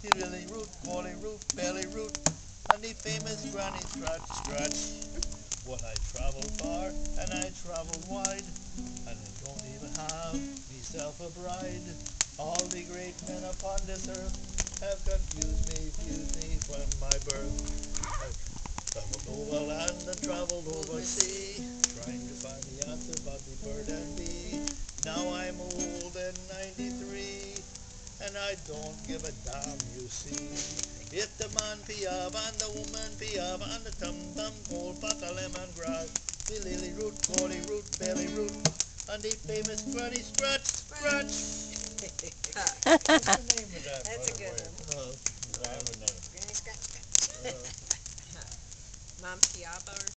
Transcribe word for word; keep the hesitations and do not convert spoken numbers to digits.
lily root, golly root, belly root, and the famous granny scratch, scratch. Well, I travel far and I travel wide, and I don't even have myself a bride. All the great men upon this earth have confused me, fused me from my birth. I've traveled over land and traveled over sea, trying to find the answer about the bird and bee. Now I'm old and ninety-three, and I don't give a damn, you see. If the man piab and the woman piab and the tum-tum cold pot of lemongrass, the lily root, golly root, belly root, and the famous granny scratch, scratch. What's the name of that? That's a good one. Uh, I have a name. Mom Piaba or